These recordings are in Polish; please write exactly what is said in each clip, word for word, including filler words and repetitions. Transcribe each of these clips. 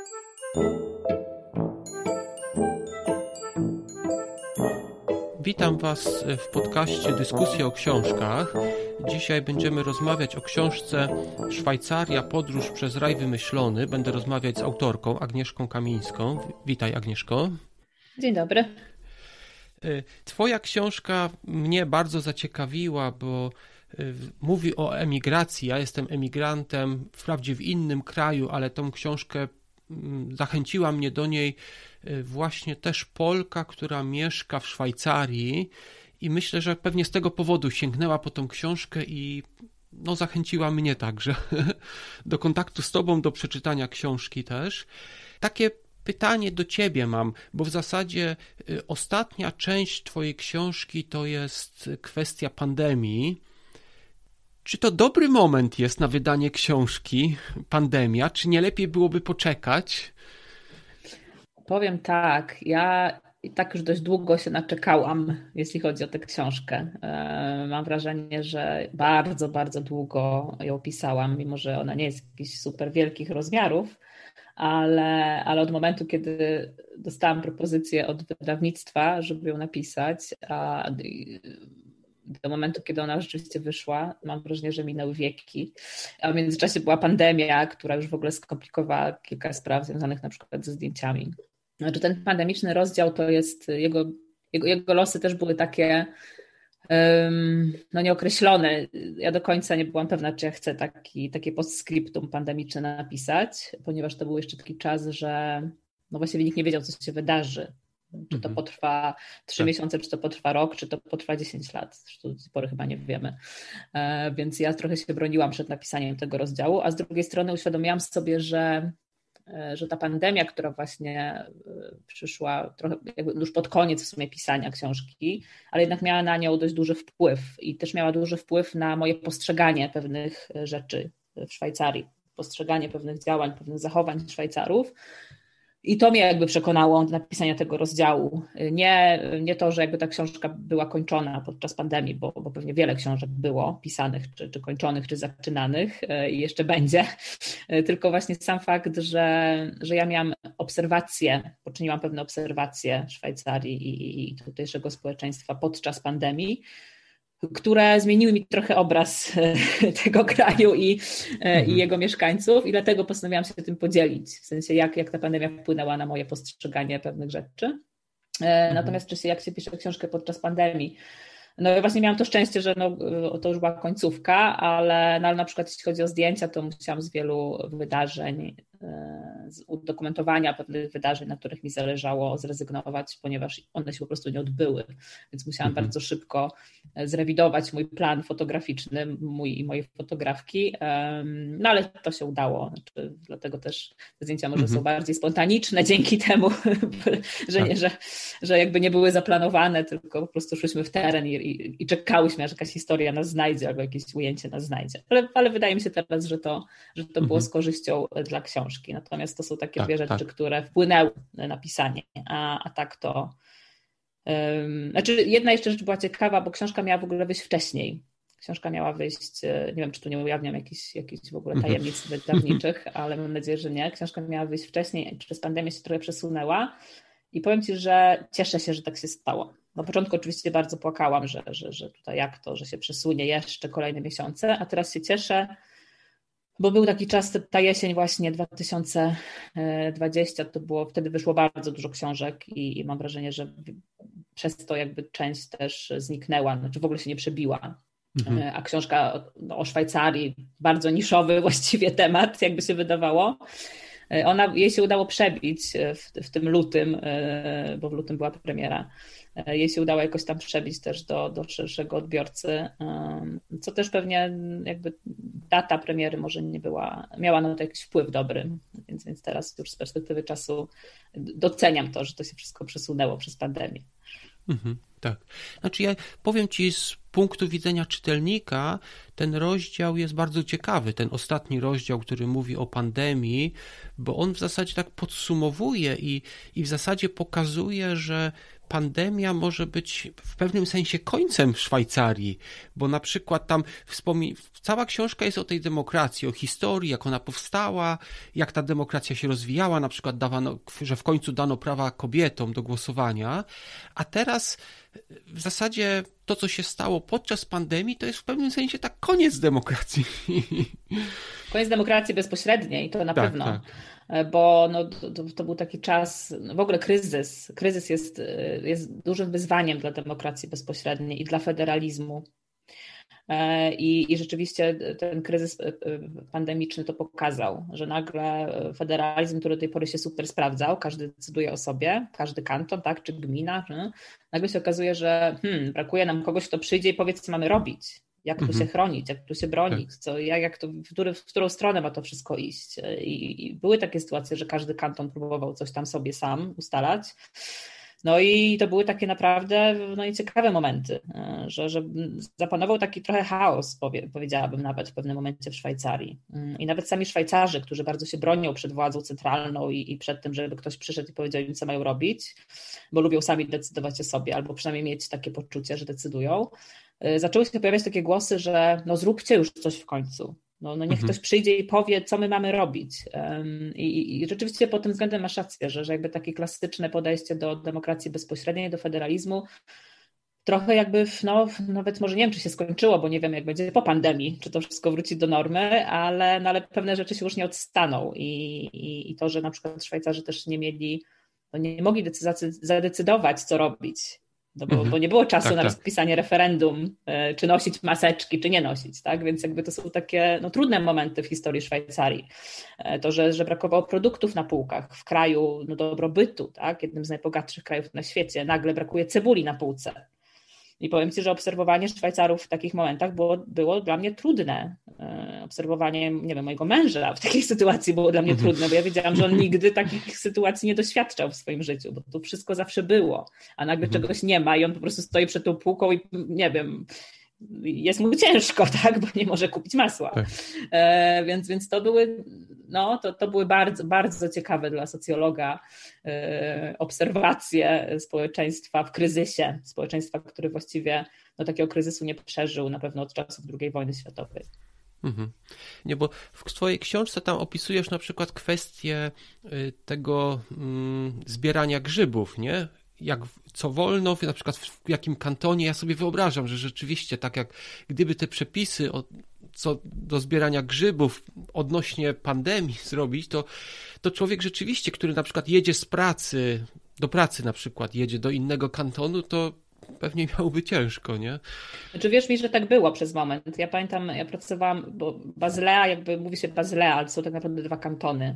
Witam Was w podcaście Dyskusje o książkach. Dzisiaj będziemy rozmawiać o książce Szwajcaria, podróż przez raj wymyślony. Będę rozmawiać z autorką Agnieszką Kamińską. Witaj, Agnieszko. Dzień dobry. Twoja książka mnie bardzo zaciekawiła, bo mówi o emigracji. Ja jestem emigrantem, wprawdzie w innym kraju, ale tą książkę zachęciła mnie do niej właśnie też Polka, która mieszka w Szwajcarii i myślę, że pewnie z tego powodu sięgnęła po tą książkę i no, zachęciła mnie także do kontaktu z tobą, do przeczytania książki też. Takie pytanie do ciebie mam, bo w zasadzie ostatnia część twojej książki to jest kwestia pandemii. Czy to dobry moment jest na wydanie książki, pandemia, czy nie lepiej byłoby poczekać? Powiem tak, ja i tak już dość długo się naczekałam, jeśli chodzi o tę książkę. Mam wrażenie, że bardzo, bardzo długo ją pisałam, mimo że ona nie jest jakichś super wielkich rozmiarów, ale, ale od momentu, kiedy dostałam propozycję od wydawnictwa, żeby ją napisać, a do momentu, kiedy ona rzeczywiście wyszła, mam wrażenie, że minęły wieki. A w międzyczasie była pandemia, która już w ogóle skomplikowała kilka spraw związanych na przykład ze zdjęciami. Znaczy ten pandemiczny rozdział to jest, jego, jego, jego losy też były takie um, no nieokreślone. Ja do końca nie byłam pewna, czy ja chcę taki, takie postscriptum pandemiczne napisać, ponieważ to był jeszcze taki czas, że no właściwie nikt nie wiedział, co się wydarzy. Czy to potrwa trzy tak. miesiące, czy to potrwa rok, czy to potrwa dziesięć lat. Zresztą do tej pory chyba nie wiemy. Więc ja trochę się broniłam przed napisaniem tego rozdziału, a z drugiej strony uświadomiłam sobie, że, że ta pandemia, która właśnie przyszła trochę jakby już pod koniec w sumie pisania książki, ale jednak miała na nią dość duży wpływ i też miała duży wpływ na moje postrzeganie pewnych rzeczy w Szwajcarii, postrzeganie pewnych działań, pewnych zachowań Szwajcarów. I to mnie jakby przekonało do napisania tego rozdziału. Nie, nie to, że jakby ta książka była kończona podczas pandemii, bo, bo pewnie wiele książek było pisanych, czy, czy kończonych, czy zaczynanych i jeszcze będzie, tylko właśnie sam fakt, że, że ja miałam obserwacje, poczyniłam pewne obserwacje Szwajcarii i, i tutejszego społeczeństwa podczas pandemii, które zmieniły mi trochę obraz tego kraju i, mhm. i jego mieszkańców i dlatego postanowiłam się tym podzielić, w sensie jak, jak ta pandemia wpłynęła na moje postrzeganie pewnych rzeczy. Mhm. Natomiast czy się, jak się pisze książkę podczas pandemii, no ja właśnie miałam to szczęście, że no, to już była końcówka, ale, no, ale na przykład jeśli chodzi o zdjęcia, to musiałam z wielu wydarzeń, z udokumentowania pewnych wydarzeń, na których mi zależało, zrezygnować, ponieważ one się po prostu nie odbyły. Więc musiałam mhm. bardzo szybko zrewidować mój plan fotograficzny, mój i mojej fotografki, no ale to się udało. Znaczy, dlatego też te zdjęcia może mhm. są bardziej spontaniczne dzięki temu, że, nie, że, że jakby nie były zaplanowane, tylko po prostu szłyśmy w teren i, i, i czekałyśmy, aż jakaś historia nas znajdzie albo jakieś ujęcie nas znajdzie. Ale, ale wydaje mi się teraz, że to, że to było z korzyścią dla książki. Natomiast to są takie tak, dwie rzeczy, tak. które wpłynęły na pisanie, a, a tak to... Um, znaczy jedna jeszcze rzecz była ciekawa, bo książka miała w ogóle wyjść wcześniej. Książka miała wyjść, nie wiem, czy tu nie ujawniam jakichś, jakichś w ogóle tajemnic wydawniczych, ale mam nadzieję, że nie. Książka miała wyjść wcześniej, przez pandemię się trochę przesunęła i powiem Ci, że cieszę się, że tak się stało. Na początku oczywiście bardzo płakałam, że, że, że tutaj jak to, że się przesunie jeszcze kolejne miesiące, a teraz się cieszę, bo był taki czas, ta jesień właśnie dwa tysiące dwudziesty, to było, wtedy wyszło bardzo dużo książek i, i mam wrażenie, że przez to jakby część też zniknęła, znaczy w ogóle się nie przebiła. Mhm. A książka o, no, o Szwajcarii, bardzo niszowy właściwie temat, jakby się wydawało, ona, jej się udało przebić w, w tym lutym, bo w lutym była premiera. Jej się udało jakoś tam przebić też do, do szerszego odbiorcy, co też pewnie jakby data premiery może nie była, miała na to jakiś wpływ dobry, więc, więc teraz już z perspektywy czasu doceniam to, że to się wszystko przesunęło przez pandemię. Mhm. tak. Znaczy ja powiem ci z punktu widzenia czytelnika, ten rozdział jest bardzo ciekawy, ten ostatni rozdział, który mówi o pandemii, bo on w zasadzie tak podsumowuje i, i w zasadzie pokazuje, że pandemia może być w pewnym sensie końcem Szwajcarii, bo na przykład tam wspomni... cała książka jest o tej demokracji, o historii, jak ona powstała, jak ta demokracja się rozwijała, na przykład dawano, że w końcu dano prawa kobietom do głosowania, a teraz w zasadzie to, co się stało podczas pandemii, to jest w pewnym sensie tak koniec demokracji. Koniec demokracji bezpośredniej, to na tak, pewno. Tak. Bo no, to, to był taki czas, no w ogóle kryzys. Kryzys jest, jest dużym wyzwaniem dla demokracji bezpośredniej i dla federalizmu. I, I rzeczywiście ten kryzys pandemiczny to pokazał, że nagle federalizm, który do tej pory się super sprawdzał, każdy decyduje o sobie, każdy kanton, tak, czy gmina, czy, nagle się okazuje, że hmm, brakuje nam kogoś, kto przyjdzie i powie, co mamy robić. Jak tu mhm. się chronić, jak tu się bronić, co, jak, jak to, w, który, w którą stronę ma to wszystko iść. I, I były takie sytuacje, że każdy kanton próbował coś tam sobie sam ustalać. No i to były takie naprawdę no i ciekawe momenty, że, że zapanował taki trochę chaos, powie, powiedziałabym nawet w pewnym momencie w Szwajcarii. I nawet sami Szwajcarzy, którzy bardzo się bronią przed władzą centralną i, i przed tym, żeby ktoś przyszedł i powiedział im, co mają robić, bo lubią sami decydować o sobie, albo przynajmniej mieć takie poczucie, że decydują, zaczęły się pojawiać takie głosy, że no zróbcie już coś w końcu. No, no niech mhm. ktoś przyjdzie i powie, co my mamy robić. Um, i, I rzeczywiście pod tym względem masz rację, że, że jakby takie klasyczne podejście do demokracji bezpośredniej, do federalizmu, trochę jakby, no nawet może nie wiem, czy się skończyło, bo nie wiem, jak będzie po pandemii, czy to wszystko wróci do normy, ale, no, ale pewne rzeczy się już nie odstaną. I, i, i to, że na przykład Szwajcarzy też nie mieli, no nie mogli zadecydować, co robić. No bo, bo nie było czasu tak, na tak. rozpisanie referendum, czy nosić maseczki, czy nie nosić, tak? Więc jakby to są takie no, trudne momenty w historii Szwajcarii. To, że, że brakowało produktów na półkach w kraju no, dobrobytu, tak? Jednym z najbogatszych krajów na świecie, nagle brakuje cebuli na półce. I powiem Ci, że obserwowanie Szwajcarów w takich momentach było, było dla mnie trudne. Obserwowanie, nie wiem, mojego męża w takiej sytuacji było dla mnie mhm. trudne, bo ja wiedziałam, że on nigdy takich sytuacji nie doświadczał w swoim życiu, bo tu wszystko zawsze było, a nagle mhm. czegoś nie ma i on po prostu stoi przed tą półką i nie wiem, jest mu ciężko, tak, bo nie może kupić masła. Tak. E, więc, więc to były, no, to, to były bardzo, bardzo ciekawe dla socjologa e, obserwacje społeczeństwa w kryzysie, społeczeństwa, które właściwie no, takiego kryzysu nie przeżył na pewno od czasów drugiej wojny światowej. Mhm. Nie, bo w twojej książce tam opisujesz na przykład kwestię tego mm, zbierania grzybów, nie? Jak, co wolno, na przykład w jakim kantonie, ja sobie wyobrażam, że rzeczywiście tak jak gdyby te przepisy o, co do zbierania grzybów odnośnie pandemii zrobić, to, to człowiek rzeczywiście, który na przykład jedzie z pracy, do pracy na przykład jedzie do innego kantonu, to pewnie miałoby ciężko, nie? Znaczy wiesz mi, że tak było przez moment. Ja pamiętam, ja pracowałam, bo Bazylea, jakby mówi się Bazylea, ale są tak naprawdę dwa kantony.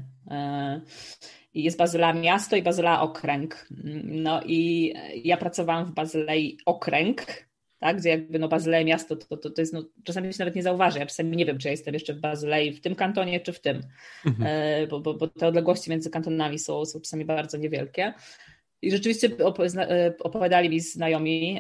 I jest Bazylea miasto i Bazylea okręg. No i ja pracowałam w Bazylei okręg, tak, gdzie jakby no Bazylea miasto to, to, to jest, no, czasami się nawet nie zauważa. Ja czasami nie wiem, czy ja jestem jeszcze w Bazylei w tym kantonie, czy w tym, mhm. bo, bo, bo te odległości między kantonami są, są czasami bardzo niewielkie. I rzeczywiście opowiadali mi znajomi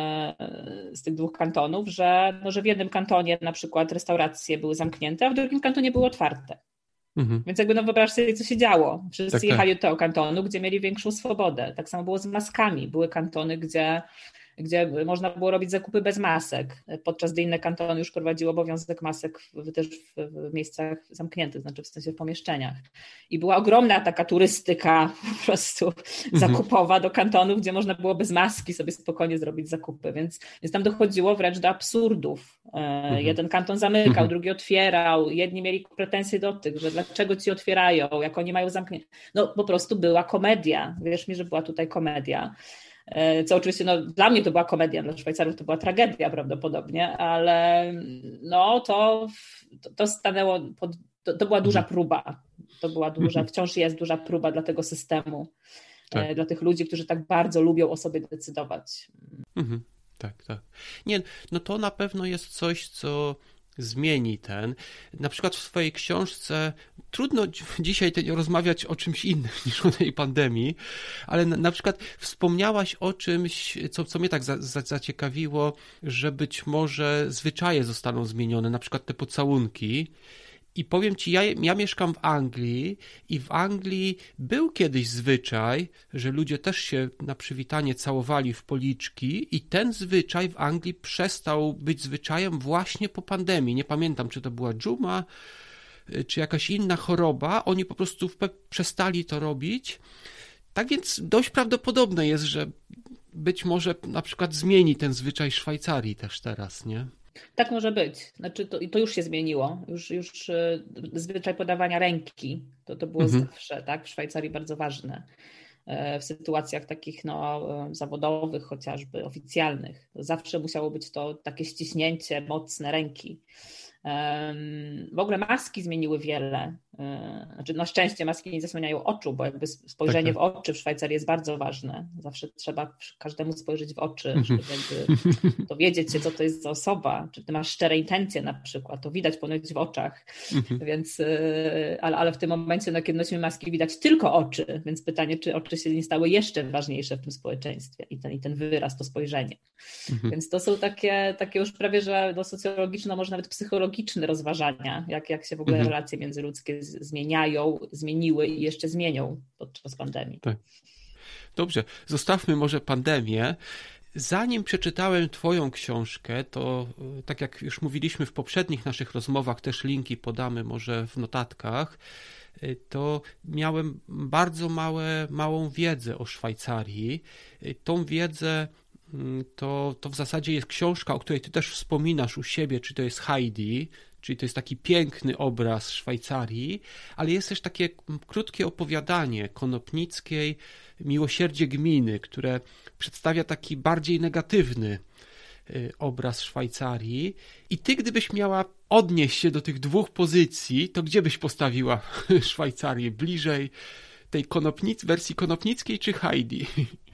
z tych dwóch kantonów, że, no, że w jednym kantonie na przykład restauracje były zamknięte, a w drugim kantonie były otwarte. Mhm. Więc jakby no wyobraź sobie, co się działo. Wszyscy tak, jechali tak. do tego kantonu, gdzie mieli większą swobodę. Tak samo było z maskami. Były kantony, gdzie, gdzie można było robić zakupy bez masek, podczas gdy inne kantony już prowadziły obowiązek masek w, też w, w miejscach zamkniętych, znaczy w sensie w pomieszczeniach. I była ogromna taka turystyka po prostu mhm. zakupowa do kantonów, gdzie można było bez maski sobie spokojnie zrobić zakupy, więc, więc tam dochodziło wręcz do absurdów. Mhm. Jeden kanton zamykał, mhm. drugi otwierał, jedni mieli pretensje do tych, że dlaczego ci otwierają, jak oni mają zamknięte. No po prostu była komedia. Wierz mi, że była tutaj komedia. Co oczywiście no, dla mnie to była komedia, dla Szwajcarów to była tragedia prawdopodobnie, ale no to, to stanęło, pod, to, to była duża próba, to była duża, wciąż jest duża próba dla tego systemu, tak. dla tych ludzi, którzy tak bardzo lubią o sobie decydować. Mhm. Tak, tak. Nie, no to na pewno jest coś, co zmieni ten. Na przykład w swojej książce trudno dzisiaj rozmawiać o czymś innym niż o tej pandemii, ale na, na przykład wspomniałaś o czymś, co, co mnie tak za, za, zaciekawiło, że być może zwyczaje zostaną zmienione, na przykład te pocałunki. I powiem ci, ja, ja mieszkam w Anglii i w Anglii był kiedyś zwyczaj, że ludzie też się na przywitanie całowali w policzki i ten zwyczaj w Anglii przestał być zwyczajem właśnie po pandemii. Nie pamiętam, czy to była dżuma, czy jakaś inna choroba. Oni po prostu przestali to robić. Tak więc dość prawdopodobne jest, że być może na przykład zmieni ten zwyczaj Szwajcarii też teraz, nie? Tak może być. Znaczy to, to już się zmieniło. Już, już zwyczaj podawania ręki, to, to było mhm. zawsze, tak, w Szwajcarii bardzo ważne. W sytuacjach takich no, zawodowych, chociażby oficjalnych. Zawsze musiało być to takie ściśnięcie mocne ręki. W ogóle maski zmieniły wiele. Znaczy, na szczęście maski nie zasłaniają oczu, bo jakby spojrzenie tak, tak. w oczy w Szwajcarii jest bardzo ważne. Zawsze trzeba każdemu spojrzeć w oczy, żeby jakby dowiedzieć się, co to jest za osoba. Czy ty masz szczere intencje na przykład, to widać ponoć w oczach. Więc, ale, ale w tym momencie, no, kiedy nosimy maski, widać tylko oczy. Więc pytanie, czy oczy się nie stały jeszcze ważniejsze w tym społeczeństwie i ten, i ten wyraz, to spojrzenie. Więc to są takie, takie już prawie, że no, socjologiczne, może nawet psychologiczne rozważania, jak, jak się w ogóle mhm. relacje międzyludzkie zmieniają, zmieniły i jeszcze zmienią podczas pandemii. Tak. Dobrze, zostawmy może pandemię. Zanim przeczytałem twoją książkę, to tak jak już mówiliśmy w poprzednich naszych rozmowach, też linki podamy może w notatkach, to miałem bardzo małe, małą wiedzę o Szwajcarii. Tą wiedzę to, to w zasadzie jest książka, o której ty też wspominasz u siebie, czy to jest Heidi, czyli to jest taki piękny obraz Szwajcarii, ale jest też takie krótkie opowiadanie Konopnickiej Miłosierdzie gminy, które przedstawia taki bardziej negatywny obraz Szwajcarii. I ty, gdybyś miała odnieść się do tych dwóch pozycji, to gdzie byś postawiła Szwajcarię? Bliżej tej konopnic, wersji konopnickiej czy Heidi?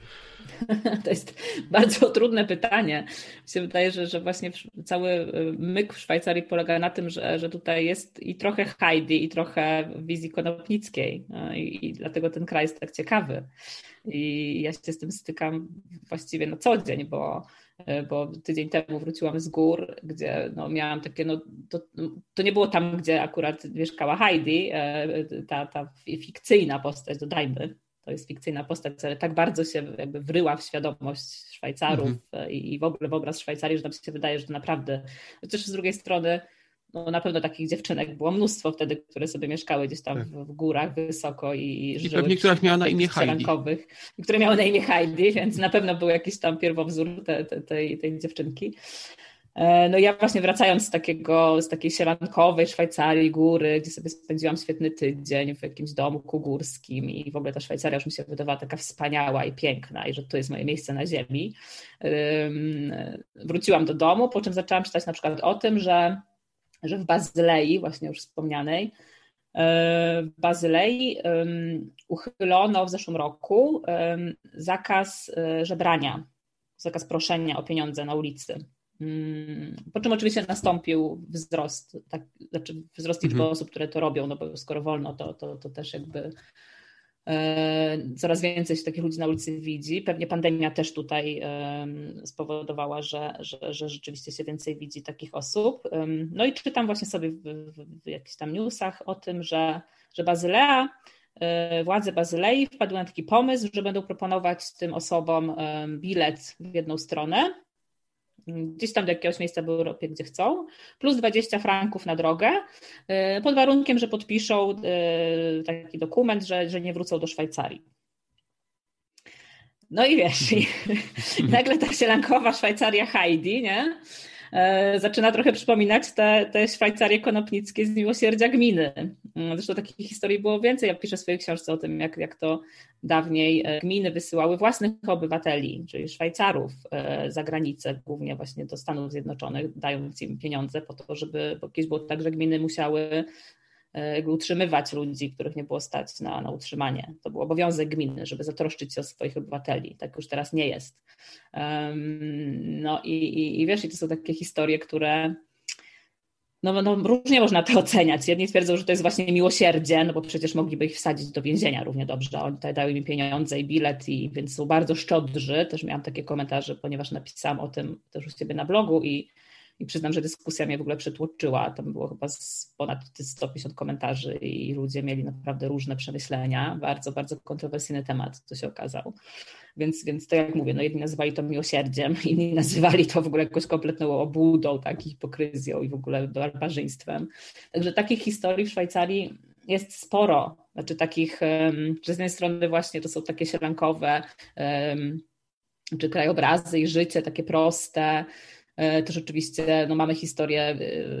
To jest bardzo trudne pytanie. Mi się wydaje, że, że właśnie cały myk w Szwajcarii polega na tym, że, że tutaj jest i trochę Heidi, i trochę wizji konopnickiej. I, i dlatego ten kraj jest tak ciekawy. I ja się z tym stykam właściwie na co dzień, bo, bo tydzień temu wróciłam z gór, gdzie no miałam takie, no to, to nie było tam, gdzie akurat mieszkała Heidi, ta, ta fikcyjna postać, dodajmy. To jest fikcyjna postać, ale tak bardzo się jakby wryła w świadomość Szwajcarów mm-hmm. i w ogóle w obraz Szwajcarii, że nam się wydaje, że to naprawdę, chociaż z drugiej strony no na pewno takich dziewczynek było mnóstwo wtedy, które sobie mieszkały gdzieś tam tak. w, w górach wysoko i, i, I żyły pewnie, która miała na imię Heidi. I które miały na imię Heidi, więc na pewno był jakiś tam pierwowzór te, te, tej, tej dziewczynki. No ja właśnie wracając z takiego, z takiej sielankowej Szwajcarii, góry, gdzie sobie spędziłam świetny tydzień w jakimś domku górskim i w ogóle ta Szwajcaria już mi się wydawała taka wspaniała i piękna i że to jest moje miejsce na ziemi. Wróciłam do domu, po czym zaczęłam czytać na przykład o tym, że, że w Bazylei, właśnie już wspomnianej, w Bazylei uchylono w zeszłym roku zakaz żebrania, zakaz proszenia o pieniądze na ulicy. Po czym oczywiście nastąpił wzrost, tak, znaczy wzrost liczby mhm. osób, które to robią, no bo skoro wolno, to, to, to też jakby e, coraz więcej się takich ludzi na ulicy widzi. Pewnie pandemia też tutaj e, spowodowała, że, że, że rzeczywiście się więcej widzi takich osób. E, no i czytam właśnie sobie w, w, w jakichś tam newsach o tym, że, że Bazylea, e, władze Bazylei wpadły na taki pomysł, że będą proponować tym osobom e, bilet w jedną stronę, gdzieś tam do jakiegoś miejsca w Europie, gdzie chcą, plus dwadzieścia franków na drogę, pod warunkiem, że podpiszą taki dokument, że, że nie wrócą do Szwajcarii. No i wiesz, i nagle ta sielankowa Szwajcaria Heidi, nie? Zaczyna trochę przypominać te, te Szwajcarie konopnickie z Miłosierdzia gminy. Zresztą takich historii było więcej. Ja piszę w swojej książce o tym, jak, jak to dawniej gminy wysyłały własnych obywateli, czyli Szwajcarów za granicę, głównie właśnie do Stanów Zjednoczonych, dając im pieniądze po to, żeby, bo kiedyś było tak, że gminy musiały jakby utrzymywać ludzi, których nie było stać na, na utrzymanie. To był obowiązek gminy, żeby zatroszczyć się o swoich obywateli. Tak już teraz nie jest. Um, no i, i, i wiesz, i to są takie historie, które No, no różnie można to oceniać. Jedni twierdzą, że to jest właśnie miłosierdzie, no bo przecież mogliby ich wsadzić do więzienia równie dobrze. Oni tutaj dały mi pieniądze i bilet, i więc są bardzo szczodrzy. Też miałam takie komentarze, ponieważ napisałam o tym też u siebie na blogu i, i przyznam, że dyskusja mnie w ogóle przytłoczyła. Tam było chyba z ponad sto pięćdziesiąt komentarzy i ludzie mieli naprawdę różne przemyślenia. Bardzo, bardzo kontrowersyjny temat, to się okazał. Więc, więc to jak mówię, no jedni nazywali to miłosierdziem, inni nazywali to w ogóle jakąś kompletną obłudą, tak, hipokryzją i w ogóle barbarzyństwem. Także takich historii w Szwajcarii jest sporo. Znaczy takich, że z jednej strony właśnie to są takie sielankowe, czy krajobrazy i życie takie proste. Też oczywiście no, mamy historię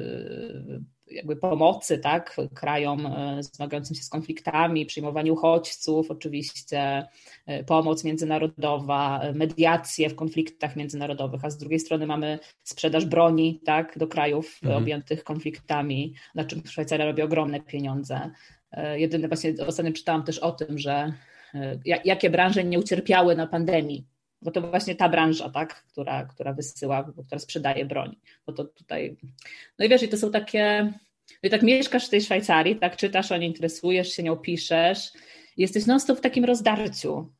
jakby pomocy, tak, krajom zmagającym się z konfliktami, przyjmowaniu uchodźców, oczywiście pomoc międzynarodowa, mediacje w konfliktach międzynarodowych, a z drugiej strony mamy sprzedaż broni, tak, do krajów mhm. objętych konfliktami, na czym Szwajcaria robi ogromne pieniądze. Jedyne właśnie ostatnio czytałam też o tym, że jakie branże nie ucierpiały na pandemii, bo to właśnie ta branża, tak, która, która wysyła, która sprzedaje broń. Bo to tutaj. No i wiesz, i to są takie. No i tak mieszkasz w tej Szwajcarii, tak, czytasz o niej, interesujesz się nią, piszesz. Jesteś non-stop w takim rozdarciu,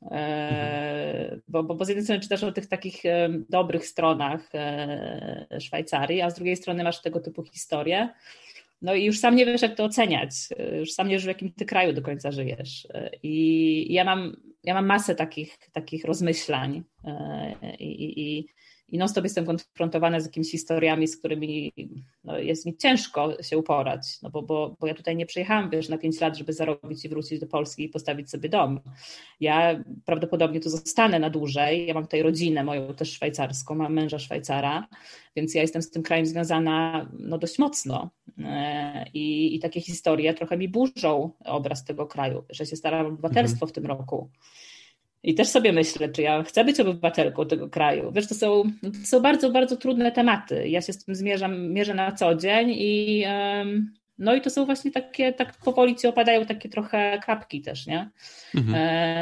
mhm. bo, bo, bo z jednej strony czytasz o tych takich dobrych stronach Szwajcarii, a z drugiej strony masz tego typu historie. No i już sam nie wiesz, jak to oceniać. Już sam nie wiesz, w jakim ty kraju do końca żyjesz. I ja mam, ja mam masę takich, takich rozmyślań i, i, i non-stop jestem konfrontowana z jakimiś historiami, z którymi no, jest mi ciężko się uporać, no bo, bo, bo ja tutaj nie przyjechałam, wiesz, na pięć lat, żeby zarobić i wrócić do Polski i postawić sobie dom. Ja prawdopodobnie tu zostanę na dłużej. Ja mam tutaj rodzinę moją też szwajcarską, mam męża Szwajcara, więc ja jestem z tym krajem związana no, dość mocno. I, i takie historie trochę mi burzą obraz tego kraju, że się staram o obywatelstwo mhm. w tym roku. I też sobie myślę, czy ja chcę być obywatelką tego kraju. Wiesz, to są, to są bardzo, bardzo trudne tematy. Ja się z tym zmierzam, mierzę na co dzień i um, no i to są właśnie takie, tak powoli ci opadają takie trochę kapki też, nie? Mhm.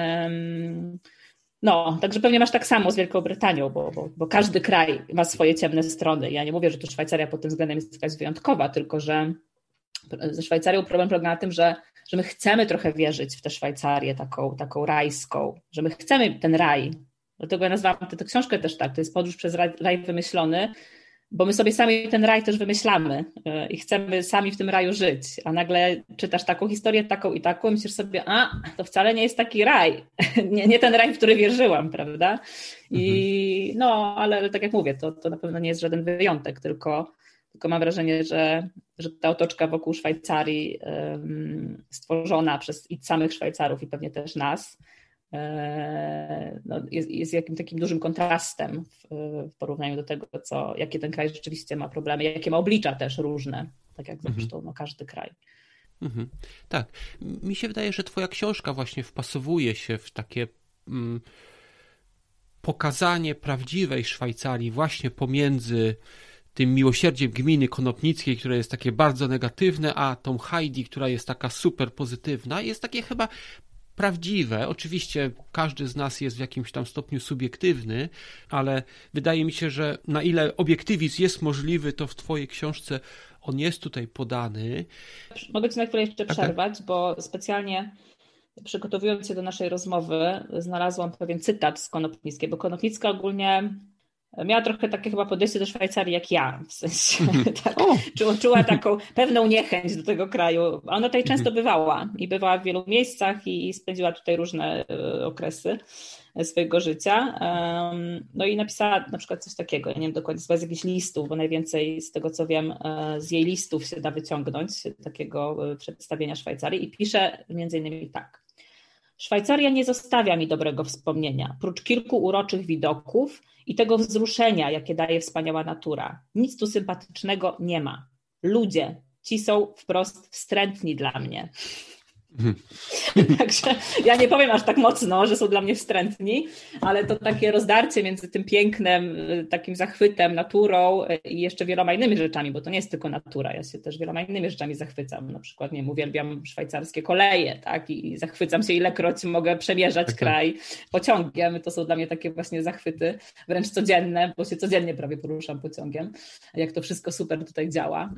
Um, no, także pewnie masz tak samo z Wielką Brytanią, bo, bo, bo każdy kraj ma swoje ciemne strony. Ja nie mówię, że to Szwajcaria pod tym względem jest jakaś wyjątkowa, tylko że ze Szwajcarią problem polega na tym, że, że my chcemy trochę wierzyć w tę Szwajcarię taką, taką rajską, że my chcemy ten raj. Dlatego ja nazwałam tę, tę książkę też tak, to jest podróż przez raj, raj wymyślony, bo my sobie sami ten raj też wymyślamy i chcemy sami w tym raju żyć, a nagle czytasz taką historię, taką i taką i myślisz sobie, a to wcale nie jest taki raj, nie, nie ten raj, w który wierzyłam, prawda? I mhm. no, ale, ale tak jak mówię, to, to na pewno nie jest żaden wyjątek, tylko Tylko mam wrażenie, że, że ta otoczka wokół Szwajcarii um, stworzona przez i samych Szwajcarów i pewnie też nas e, no, jest, jest jakimś takim dużym kontrastem w, w porównaniu do tego, co, jakie ten kraj rzeczywiście ma problemy, jakie ma oblicza też różne, tak jak zresztą no, każdy kraj. Mhm. Tak. Mi się wydaje, że twoja książka właśnie wpasowuje się w takie mm, pokazanie prawdziwej Szwajcarii właśnie pomiędzy tym miłosierdziem gminy konopnickiej, które jest takie bardzo negatywne, a tą Heidi, która jest taka super pozytywna, jest takie chyba prawdziwe. Oczywiście każdy z nas jest w jakimś tam stopniu subiektywny, ale wydaje mi się, że na ile obiektywizm jest możliwy, to w twojej książce on jest tutaj podany. Mogę ci na chwilę jeszcze przerwać, okay. bo specjalnie przygotowując się do naszej rozmowy znalazłam pewien cytat z Konopnickiej, bo Konopnicka ogólnie miała trochę takie chyba podejście do Szwajcarii jak ja, w sensie tak, czuła, czuła taką pewną niechęć do tego kraju. Ona tutaj często bywała i bywała w wielu miejscach i spędziła tutaj różne okresy swojego życia. No i napisała na przykład coś takiego, ja nie wiem dokładnie, z jakichś listów, bo najwięcej z tego co wiem z jej listów się da wyciągnąć, takiego przedstawienia Szwajcarii i pisze między innymi tak. Szwajcaria nie zostawia mi dobrego wspomnienia, prócz kilku uroczych widoków i tego wzruszenia, jakie daje wspaniała natura. Nic tu sympatycznego nie ma. Ludzie, ci są wprost wstrętni dla mnie. Także ja nie powiem aż tak mocno, że są dla mnie wstrętni, ale to takie rozdarcie między tym pięknem, takim zachwytem, naturą i jeszcze wieloma innymi rzeczami, bo to nie jest tylko natura, ja się też wieloma innymi rzeczami zachwycam. Na przykład, nie wiem, uwielbiam szwajcarskie koleje, tak? I zachwycam się, ilekroć mogę przemierzać tak, kraj pociągiem. To są dla mnie takie właśnie zachwyty, wręcz codzienne, bo się codziennie prawie poruszam pociągiem, jak to wszystko super tutaj działa.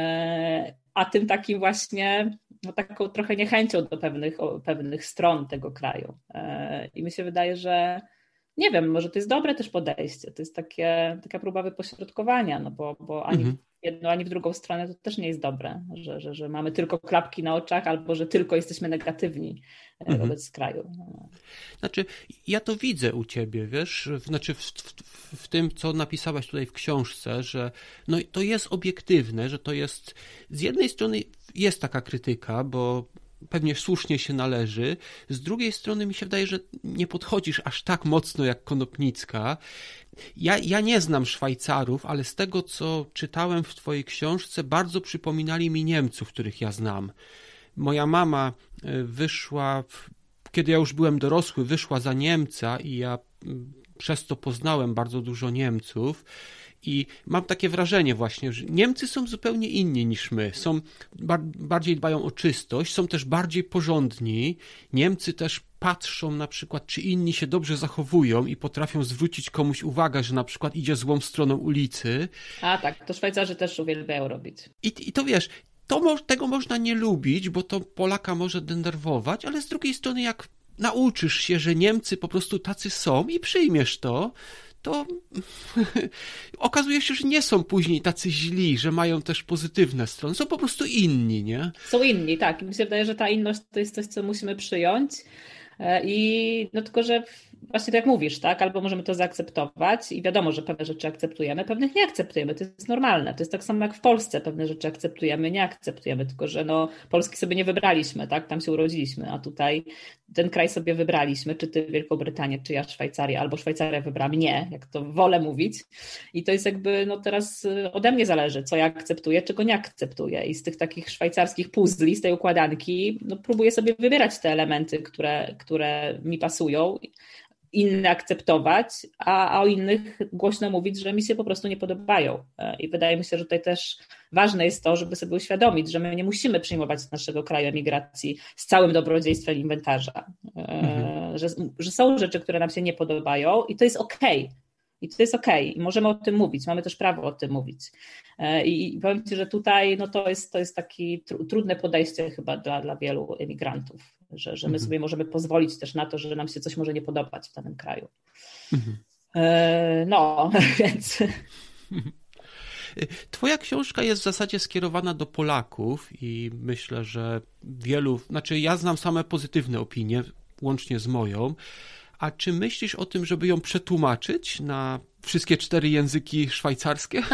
A tym takim właśnie, no taką trochę niechęcią do pewnych, pewnych stron tego kraju. I mi się wydaje, że nie wiem, może to jest dobre też podejście, to jest takie, taka próba wypośrodkowania, no bo, bo ani mhm. w jedną, ani w drugą stronę to też nie jest dobre, że, że, że mamy tylko klapki na oczach albo że tylko jesteśmy negatywni mhm. wobec kraju. Znaczy, ja to widzę u ciebie, wiesz, znaczy w, w, w tym, co napisałaś tutaj w książce, że no to jest obiektywne, że to jest, z jednej strony jest taka krytyka, bo pewnie słusznie się należy. Z drugiej strony mi się wydaje, że nie podchodzisz aż tak mocno jak Konopnicka. Ja, ja nie znam Szwajcarów, ale z tego, co czytałem w twojej książce, bardzo przypominali mi Niemców, których ja znam. Moja mama wyszła, kiedy ja już byłem dorosły, wyszła za Niemca i ja przez to poznałem bardzo dużo Niemców. I mam takie wrażenie właśnie, że Niemcy są zupełnie inni niż my. Są, bar- bardziej dbają o czystość, są też bardziej porządni. Niemcy też patrzą na przykład, czy inni się dobrze zachowują i potrafią zwrócić komuś uwagę, że na przykład idzie złą stroną ulicy. A tak, to Szwajcarzy też uwielbiają robić. I, i to wiesz, to mo- tego można nie lubić, bo to Polaka może denerwować, ale z drugiej strony jak nauczysz się, że Niemcy po prostu tacy są i przyjmiesz to, to okazuje się, że nie są później tacy źli, że mają też pozytywne strony. Są po prostu inni, nie? Są inni, tak. Mi się wydaje, że ta inność to jest coś, co musimy przyjąć. I no tylko, że właśnie tak jak mówisz, tak? Albo możemy to zaakceptować i wiadomo, że pewne rzeczy akceptujemy, pewnych nie akceptujemy. To jest normalne. To jest tak samo jak w Polsce. Pewne rzeczy akceptujemy, nie akceptujemy, tylko że no, Polski sobie nie wybraliśmy, tak? Tam się urodziliśmy, a tutaj ten kraj sobie wybraliśmy, czy ty Wielką Brytanię, czy ja Szwajcarię, albo Szwajcaria wybrała mnie, jak to wolę mówić. I to jest jakby, no teraz ode mnie zależy, co ja akceptuję, czego nie akceptuję. I z tych takich szwajcarskich puzli, z tej układanki, no próbuję sobie wybierać te elementy, które, które mi pasują, inne akceptować, a, a o innych głośno mówić, że mi się po prostu nie podobają. I wydaje mi się, że tutaj też ważne jest to, żeby sobie uświadomić, że my nie musimy przyjmować z naszego kraju emigracji z całym dobrodziejstwem inwentarza. Mhm. Że, że są rzeczy, które nam się nie podobają i to jest okej. I to jest okej. Okay. I możemy o tym mówić. Mamy też prawo o tym mówić. I powiem ci, że tutaj no to jest, to jest takie trudne podejście chyba dla, dla wielu emigrantów, że, że my sobie możemy pozwolić też na to, że nam się coś może nie podobać w danym kraju. Mhm. No, więc... Twoja książka jest w zasadzie skierowana do Polaków i myślę, że wielu, znaczy ja znam same pozytywne opinie, łącznie z moją. A czy myślisz o tym, żeby ją przetłumaczyć na wszystkie cztery języki szwajcarskie?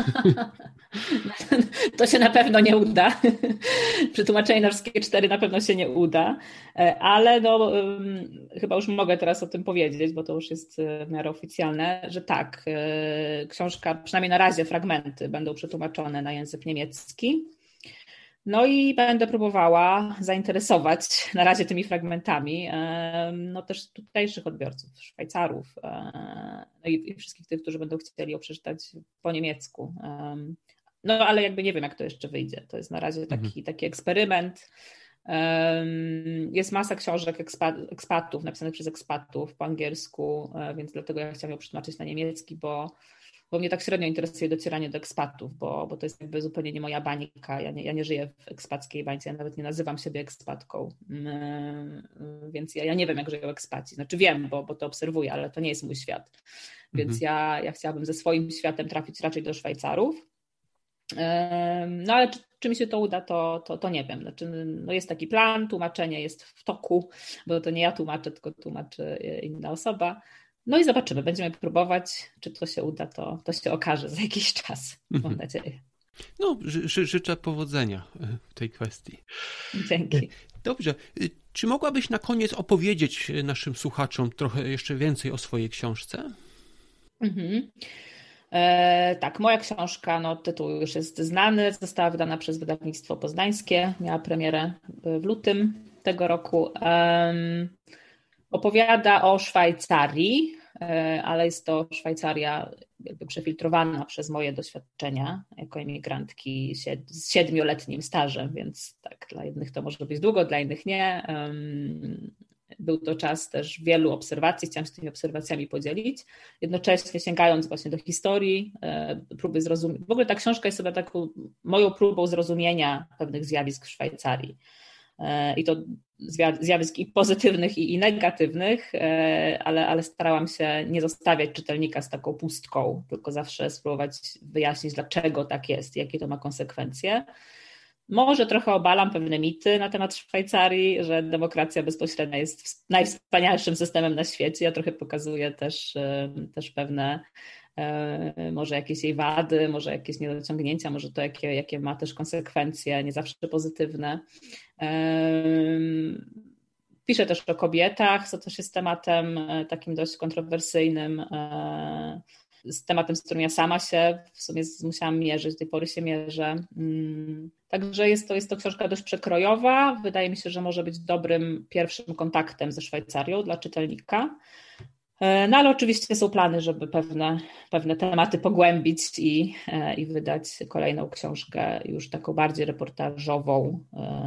To się na pewno nie uda. Przetłumaczenie na wszystkie cztery na pewno się nie uda, ale no, um, chyba już mogę teraz o tym powiedzieć, bo to już jest w miarę oficjalne, że tak, książka, przynajmniej na razie fragmenty będą przetłumaczone na język niemiecki. No i będę próbowała zainteresować na razie tymi fragmentami no też tutejszych odbiorców, Szwajcarów, no i wszystkich tych, którzy będą chcieli ją przeczytać po niemiecku. No ale jakby nie wiem, jak to jeszcze wyjdzie. To jest na razie taki, mhm. taki eksperyment. Jest masa książek ekspatów, napisanych przez ekspatów po angielsku, więc dlatego ja chciałam ją przetłumaczyć na niemiecki, bo bo mnie tak średnio interesuje docieranie do ekspatów, bo, bo to jest jakby zupełnie nie moja bańka. Ja nie, ja nie żyję w ekspackiej bańce, ja nawet nie nazywam siebie ekspatką, więc ja, ja nie wiem, jak żyją ekspaci. Znaczy wiem, bo, bo to obserwuję, ale to nie jest mój świat. Więc mhm. ja, ja chciałabym ze swoim światem trafić raczej do Szwajcarów. No ale czy, czy mi się to uda, to, to, to nie wiem. Znaczy, no jest taki plan, tłumaczenie jest w toku, bo to nie ja tłumaczę, tylko tłumaczy inna osoba. No i zobaczymy, będziemy próbować, czy to się uda, to, to się okaże za jakiś czas, mam nadzieję. No, ży, życzę powodzenia w tej kwestii. Dzięki. Dobrze, czy mogłabyś na koniec opowiedzieć naszym słuchaczom trochę jeszcze więcej o swojej książce? Mhm. E, tak, moja książka, no tytuł już jest znany, została wydana przez wydawnictwo poznańskie, miała premierę w lutym tego roku. Um, opowiada o Szwajcarii, ale jest to Szwajcaria jakby przefiltrowana przez moje doświadczenia jako emigrantki z siedmioletnim stażem, więc tak, dla jednych to może być długo, dla innych nie. Był to czas też wielu obserwacji, chciałam się tymi obserwacjami podzielić, jednocześnie sięgając właśnie do historii, próby zrozumienia. W ogóle ta książka jest sobie taką moją próbą zrozumienia pewnych zjawisk w Szwajcarii. I to zjawisk i pozytywnych, i, i negatywnych, ale, ale starałam się nie zostawiać czytelnika z taką pustką, tylko zawsze spróbować wyjaśnić, dlaczego tak jest, jakie to ma konsekwencje. Może trochę obalam pewne mity na temat Szwajcarii, że demokracja bezpośrednia jest najwspanialszym systemem na świecie. Ja trochę pokazuję też, też pewne może jakieś jej wady, może jakieś niedociągnięcia, może to jakie, jakie ma też konsekwencje, nie zawsze pozytywne. Piszę też o kobietach, co też jest tematem takim dość kontrowersyjnym, z tematem, z którym ja sama się w sumie musiałam mierzyć, do tej pory się mierzę. Także jest to, jest to książka dość przekrojowa, wydaje mi się, że może być dobrym pierwszym kontaktem ze Szwajcarią dla czytelnika. No ale oczywiście są plany, żeby pewne, pewne tematy pogłębić i, i wydać kolejną książkę już taką bardziej reportażową,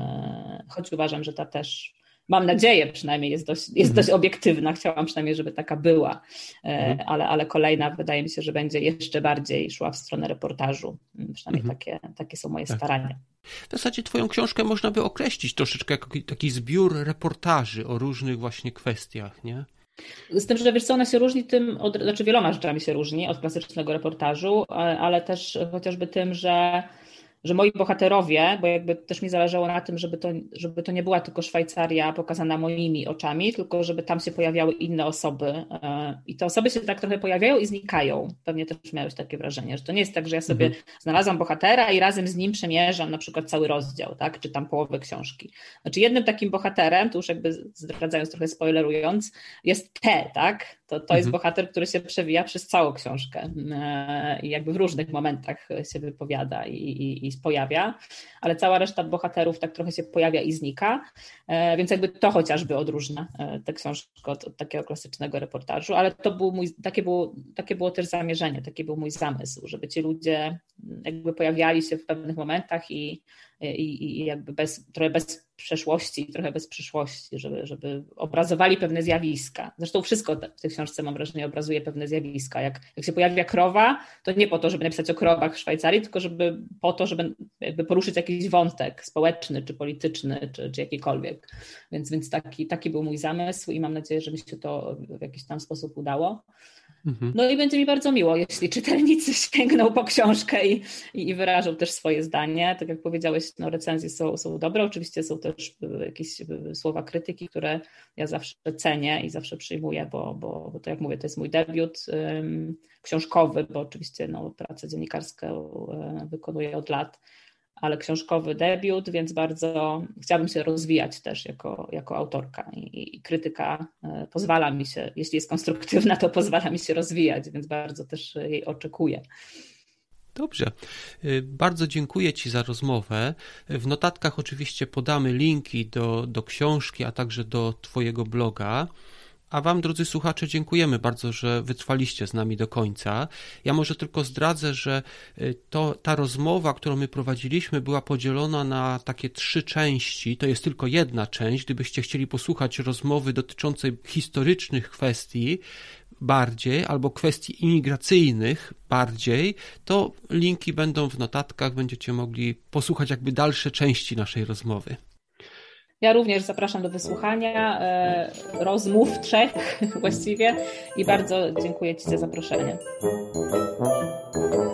choć uważam, że ta też, mam nadzieję przynajmniej, jest dość, jest dość obiektywna, chciałam przynajmniej, żeby taka była, ale, ale kolejna wydaje mi się, że będzie jeszcze bardziej szła w stronę reportażu, przynajmniej mhm. takie, takie są moje tak. starania. W zasadzie twoją książkę można by określić troszeczkę jako taki zbiór reportaży o różnych właśnie kwestiach, nie? Z tym, że wiesz co, ona się różni tym, od, znaczy wieloma rzeczami się różni od klasycznego reportażu, ale też chociażby tym, że, że moi bohaterowie, bo jakby też mi zależało na tym, żeby to, żeby to nie była tylko Szwajcaria pokazana moimi oczami, tylko żeby tam się pojawiały inne osoby i te osoby się tak trochę pojawiają i znikają. Pewnie też miałeś takie wrażenie, że to nie jest tak, że ja sobie mhm. znalazłam bohatera i razem z nim przemierzam na przykład cały rozdział, tak, czy tam połowę książki. Znaczy jednym takim bohaterem, tu już jakby zdradzając, trochę spoilerując, jest T, tak? To, to mhm. jest bohater, który się przewija przez całą książkę i jakby w różnych momentach się wypowiada i, i, i pojawia, ale cała reszta bohaterów tak trochę się pojawia i znika, więc jakby to chociażby odróżnia tę książkę od, od takiego klasycznego reportażu, ale to był mój, takie, było, takie było też zamierzenie, taki był mój zamysł, żeby ci ludzie jakby pojawiali się w pewnych momentach i, i, i jakby bez, trochę bez przeszłości i trochę bez przyszłości, żeby, żeby obrazowali pewne zjawiska. Zresztą wszystko w tej książce, mam wrażenie, obrazuje pewne zjawiska. Jak, jak się pojawia krowa, to nie po to, żeby napisać o krowach w Szwajcarii, tylko żeby po to, żeby jakby poruszyć jakiś wątek społeczny, czy polityczny, czy, czy jakikolwiek. Więc, więc taki, taki był mój zamysł i mam nadzieję, że mi się to w jakiś tam sposób udało. Mhm. No i będzie mi bardzo miło, jeśli czytelnicy sięgną po książkę i, i, i wyrażą też swoje zdanie. Tak jak powiedziałeś, no recenzje są, są dobre, oczywiście są też jakieś słowa krytyki, które ja zawsze cenię i zawsze przyjmuję, bo, bo, bo to jak mówię, to jest mój debiut um, książkowy, bo oczywiście no, pracę dziennikarską um, wykonuję od lat, ale książkowy debiut, więc bardzo chciałabym się rozwijać też jako, jako autorka i, i krytyka pozwala mi się, jeśli jest konstruktywna, to pozwala mi się rozwijać, więc bardzo też jej oczekuję. Dobrze. Bardzo dziękuję Ci za rozmowę. W notatkach oczywiście podamy linki do, do książki, a także do Twojego bloga. A Wam, drodzy słuchacze, dziękujemy bardzo, że wytrwaliście z nami do końca. Ja może tylko zdradzę, że to, ta rozmowa, którą my prowadziliśmy, była podzielona na takie trzy części. To jest tylko jedna część. Gdybyście chcieli posłuchać rozmowy dotyczącej historycznych kwestii bardziej, albo kwestii imigracyjnych bardziej, to linki będą w notatkach. Będziecie mogli posłuchać jakby dalsze części naszej rozmowy. Ja również zapraszam do wysłuchania e, rozmów trzech właściwie i bardzo dziękuję Ci za zaproszenie.